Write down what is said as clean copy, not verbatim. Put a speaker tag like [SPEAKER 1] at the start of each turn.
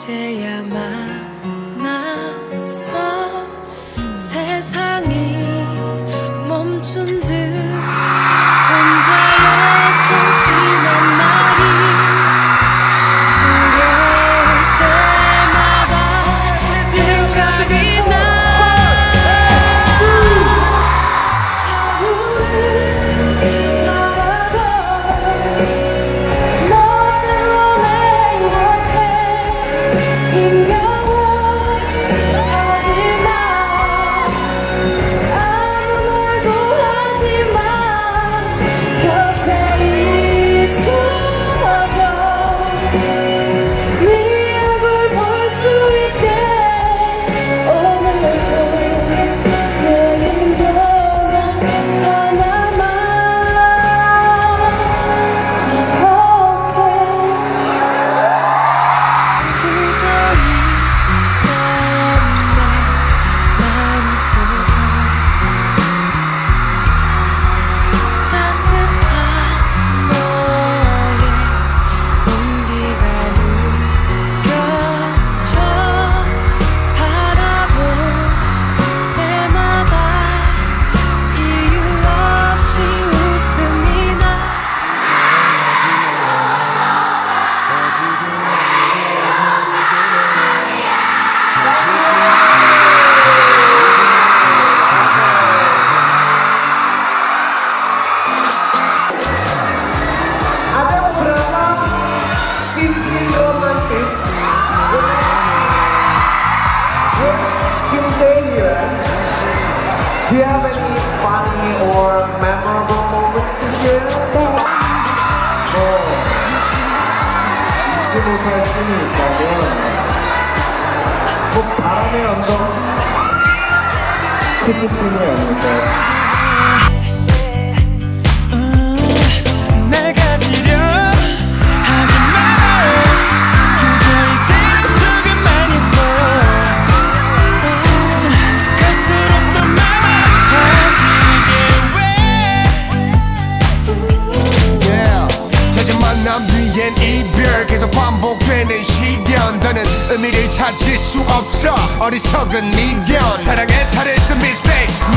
[SPEAKER 1] 이제야 만났어. 세상이 멈춘 듯 혼자였던 지난 날이 두려울 때마다 생각이 나.
[SPEAKER 2] Do you have any funny or memorable moments to share? 잊지 못할 씬이 있다면 꼭 바람의 언덕 키스 씬이 아닐까.
[SPEAKER 3] 계속 반복되는 시련 너는 의미를 찾을 수 없어 어리석은 미련 사랑에 탈했어 mistake